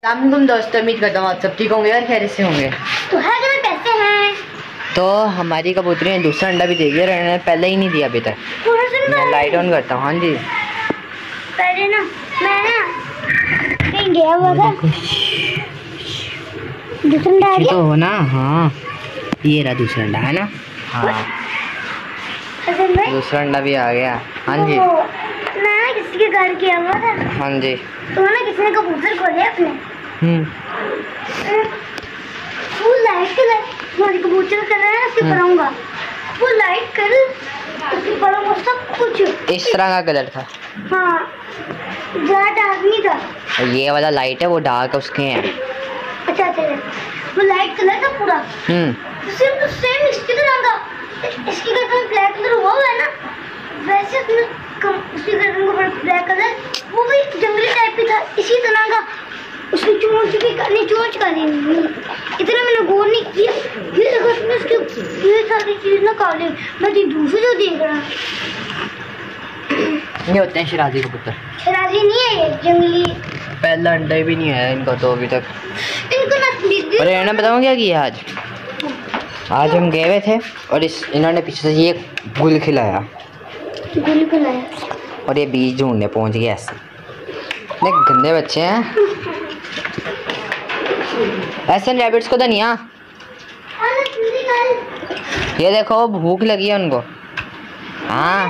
तुम दोस्तों, उम्मीद करता हूँ आप सब ठीक होंगे और खैरियत से होंगे। तो है कि कैसे हैं? तो हमारी कबूतरी ने दूसरा अंडा भी दे दिया, रहने पहले ही नहीं दिया अभी तक। मैं लाइट ऑन करता हूँ। हाँ जी, पहले ना मैं कहीं गया हुआ था, दूसरा अंडा आ गया तो हो ना। हाँ, ये रहा दूसरा अंडा, है ना। हाँ, दूसरा अंडा भी आ गया। हाँ जी, मैं ना किसी के घर गया हुआ था। हाँ जी, तो ना किसी ने कबूतर खोले अपने। वो लाइट कलर, हमारी कबूतर कलर है ना, उसके पराऊंगा वो लाइट कलर, उसके पराऊंगा सब कुछ इस तरह का कलर था। हाँ, ज़्यादा डार्क नहीं था। और ये वाला लाइट है वो डार्क उसके हैं। अच्छा अच्छा, वो लाइट कलर था पूरा। सिर्फ तो सेम इसकी तरह का, इसकी गर्दन ब्लैक कलर हुआ है ना, वैसे उसकी गर्दन का ब्लैक कलर, वो भी जंगली टाइप की था इसी तरह का। उसकी चोंच भी काली, चोंच काली नहीं, इतना मैंने गौर नहीं किया। ये देखो उसमें उसकी ये सारी चीज ना काली, मैं दूसरे जो देख रहा। ये होते हैं शराजी कबूतर। शराजी नहीं है ये, जंगली। पहला अंडा भी नहीं आया इनका तो अभी तक। इनको ना अरे ना बताऊँ क्या किया आज हम गए हुए थे और इन्होंने पीछे से ये गुल खिलाया और ये बीज ढूंढने पहुंच गए। ऐसे इतने गंदे बच्चे हैं। ऐसे रैबिट्स को धनिया, ये देखो भूख लगी है उनको। हाँ,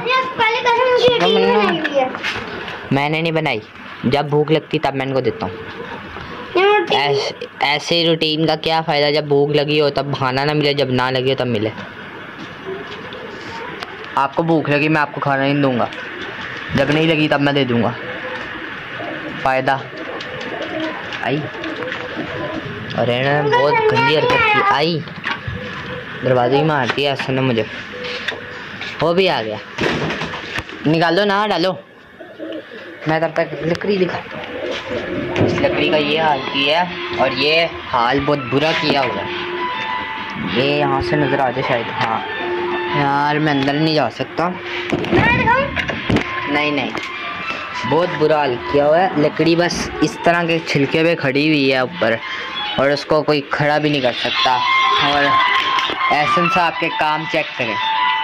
मैंने नहीं बनाई, जब भूख लगती तब मैं इनको देता हूँ। ऐसे रूटीन का क्या फ़ायदा, जब भूख लगी हो तब खाना ना मिले, जब ना लगी हो तब मिले। आपको भूख लगी मैं आपको खाना नहीं दूंगा, जब नहीं लगी तब मैं दे दूंगा। फ़ायदा आई। और ना बहुत गंदी हरकत की आई, दरवाजे ही मारती है ऐसा ना मुझे। वो भी आ गया, निकालो ना, डालो। मैं तब तक लकड़ी दिखाता हूँ। इस लकड़ी का ये हाल किया है और ये हाल बहुत बुरा किया हुआ है। ये यहाँ से नज़र आ जाए शायद। हाँ यार, मैं अंदर नहीं जा सकता। नहीं, बहुत बुरा हाल किया हुआ है। लकड़ी बस इस तरह के छिलके पे खड़ी हुई है ऊपर, और उसको कोई खड़ा भी नहीं कर सकता। और एहसन साहब के काम चेक करें।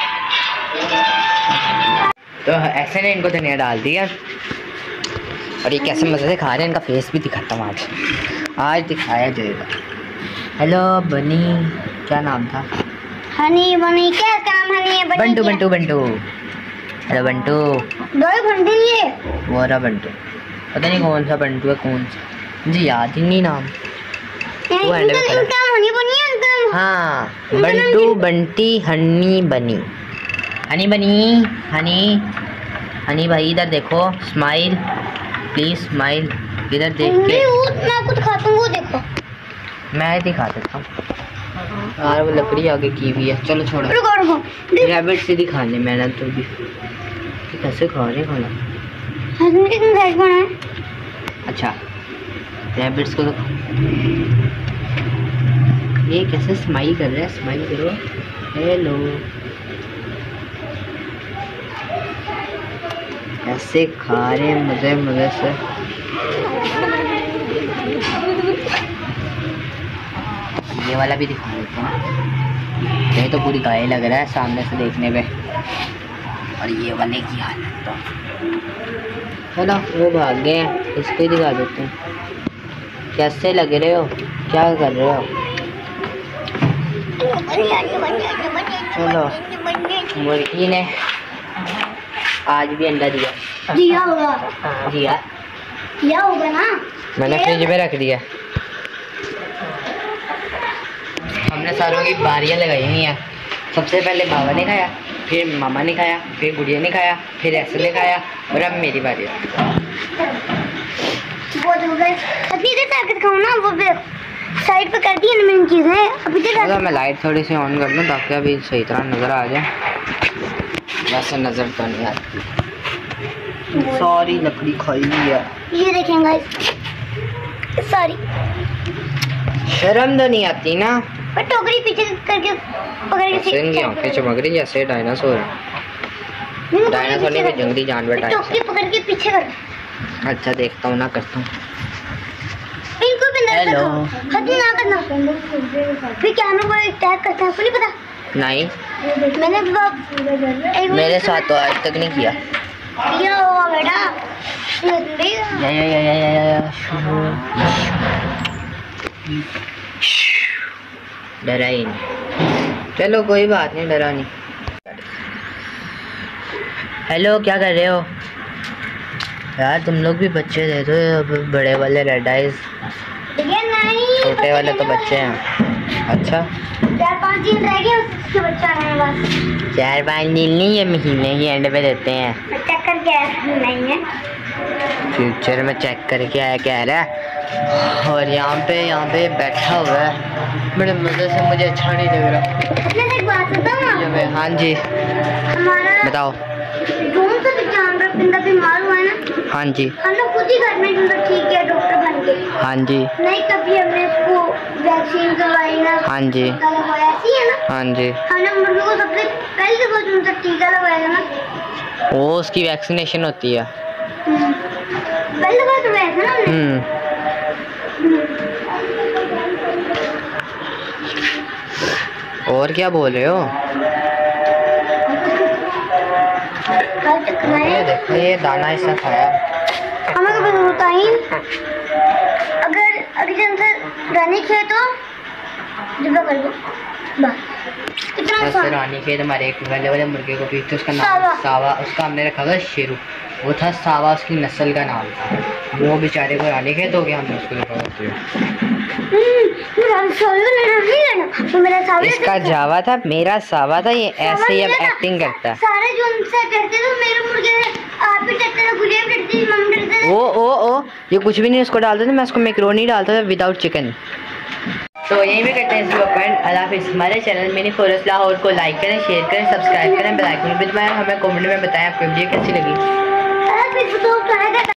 तो ऐसे ने इनको धनिया डाल दिया और ये कैसे मज़े से खा रहे हैं। इनका फेस भी दिखाता हूँ आज दिखाया जाएगा। हेलो बनी, क्या नाम था? हनी बनी। क्या नाम? हनी है बंटू। हेलो बंटू। वो रहा बंटू, पता नहीं कौन सा बंटू है, कौन सा मुझे याद ही नहीं नाम। वो हनी बनी। हाँ, बंटू बंटी हनी बनी। हनी भाई इधर देखो, स्माइल प्लीज, स्माइल इधर देख के। मैं कुछ खाता हूँ, वो देखो। मैं दिखा देता हूँ यार, वो लकड़ी आगे की हुई है। चलो छोड़ो, रैबिट से दिखाने मैंने तो भी कैसे खा रहे खाना। अच्छा, रैबिट्स को तो ये कैसे स्माइल कर रहा है। स्माइल करो, हेलो। ऐसे खा रहे मजे से। ये वाला भी दिखा देते हैं। ये तो पूरी गाय लग रहा है सामने से देखने पे। और ये वाले की हालत तो चलो, वो भाग गए हैं, इसको ही दिखा देते हैं। कैसे लग रहे हो, क्या कर रहे हो? चलो, मुर्गी ने आज भी अंडा दिया होगा। हाँ दिया होगा ना, मैंने फ्रिज में रख दिया। हमने सारों की बारियां लगाई हुई हैं। सबसे पहले बाबा ने खाया, फिर मामा ने खाया, फिर गुड़िया ने खाया, फिर ऐसे ने खाया, और अब मेरी बारी है। बहुत हो गए, अभी देर तक खाऊं ना, वो साइड पे कर दी मैंने चीजें। अभी देर मैं लाइट थोड़ी सी ऑन कर लूँ ताकि अभी सही तरह नज़र आ जाए। वैसे नज़र तो नहीं आती, सारी लकड़ी खाई हुई है। ये देखें गाइस, सारी। शर्म तो नहीं आती ना, पर टोकरी पीछे करके पकड़ के इनकी आंखें चमक रही जैसे डायनासोर है। डायनासोर नहीं, भी जंगली जानवर टाइप। टोकरी पकड़ के पीछे कर। अच्छा देखता हूँ ना, करता हूँ। इनको हेलो। खत्म ना करना फिर कैमरा को टैग करते हैं, आपको नहीं पता? नहीं, मैंने मेरे साथ तो आज तक नहीं किया। किया होगा बेटा। डरा ही नहीं। चलो कोई बात नहीं, डरा नहीं। हेलो, क्या कर रहे हो यार? तुम लोग भी बच्चे थे तो अब बड़े वाले रेड आइज, छोटे वाले तो बच्चे हैं। अच्छा, 4-5 दिन रह गए उसके बच्चा आने बस। 4-5 दिन नहीं, ये महीने ही एंड पे देते हैं। चेक करके नहीं है, फ्यूचर में चेक करके आया कह रहा है। और यहाँ पे बैठा हुआ है बड़े मज़े से, मुझे अच्छा नहीं लग रहा। एक बात बताऊँ? हाँ जी, हमारा बताओ। रूम से भी जानवर पिंदा बीमार हुआ है ना। हाँ जी, हम लोग खुद ही घर में मतलब ठीक है डॉक्टर बन के। हाँ जी, नहीं कभी हमने इसको वैक्सीन करवाई ना। हाँ जी, टीका लगवाया, ऐसी है ना। हाँ जी। हमने मुर्गी को सबसे पहले तो उनका टीका लगवाया ना। वो उसकी वैक्सीनेशन होती है। पहले बार तो वैसे ना हमने। और क्या बोल रहे हो? ये देखो, ये दाना इसने खाया। हमें कभी बताई अगर जनता रानी खे तो जिब्बा कर दो बस। इतना रानी खेत हमारे एक वाले मुर्गे को पीछे, उसका नाम सावा, उसका हमने रखा था शेरू। वो था सावा, उसकी नस्ल का नाम था। वो बेचारे को रानी खेत हो गया, हमने उसको रखा था। इसका जावा था, मेरा सावा था। ये ऐसे ही अब एक्टिंग करता है। सारे जो उनसे डरते थे मेरे मुर्गे आप ही डरते थे, गुड़िया भी डरती थी, मम्मी डरते थे। ओ ये कुछ भी नहीं उसको डालते थे, मैं उसको मैकरोनी डालता था विदाउट चिकन। तो यहीं पे करते हैं इसको पॉइंट। अल्लाह हाफिज़। हमारे चैनल मिनी फॉरेस्ट लाहौर को लाइक करें, शेयर करें, सब्सक्राइब करें, बेल आइकन भी दबाएं। हमें कमेंट में बताएं आपको वीडियो कैसी लगी।